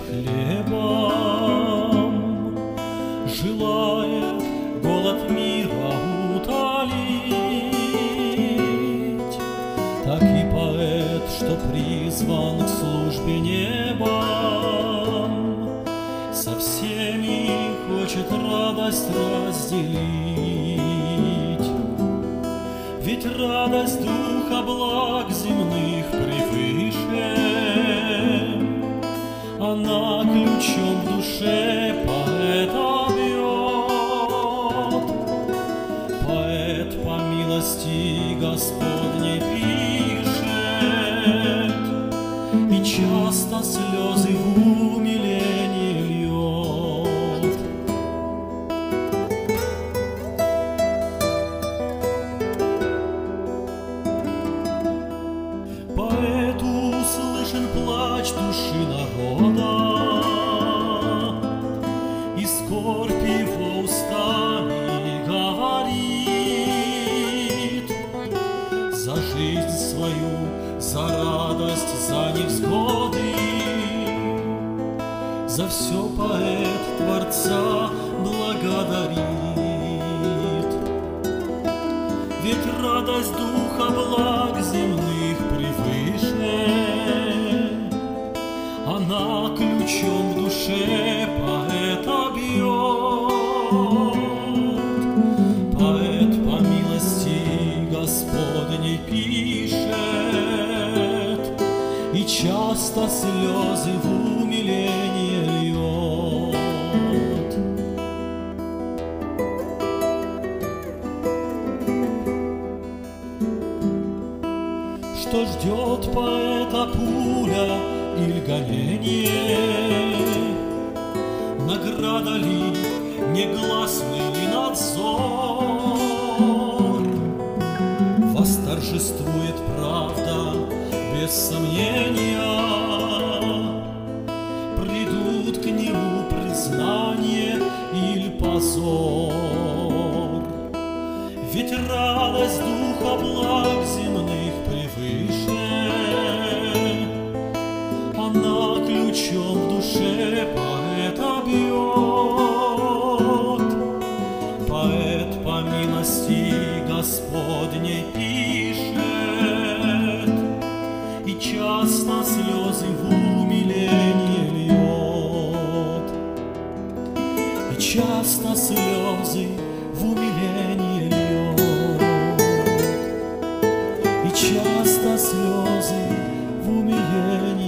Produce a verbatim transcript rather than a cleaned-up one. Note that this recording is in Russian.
хлебом, желает голод мира утолить. Так и поэт, что призван к службе небом, со всеми хочет радость разделить. Ведь радость духа благ земных превыше, она ключом в душе поэта бьет. Поэт по милости Господней пишет, и часто слезы в умилении льет. Поэту слышен плач души народа, и скорбь его устами говорит. За жизнь свою, за радость, за невзгоды, за все поэт Творца благодарит. Ведь радость духа благ земных превыше, она ключом в душе поэта бьет. Поэт по милости Господней пишет, и часто слезы в умилении льет. Что ждет поэта пуля или гонение? Награда ли, негласный ли надзор? Восторжествует правда без сомнения, придут к нему признание или позор. Ведь радость духа благ земных превыше, она ключом в душе поэта бьет. Поэт по милости Господней пишет, и часто слезы в умилении льет. И часто слезы в умилении льет. И часто слезы в умилении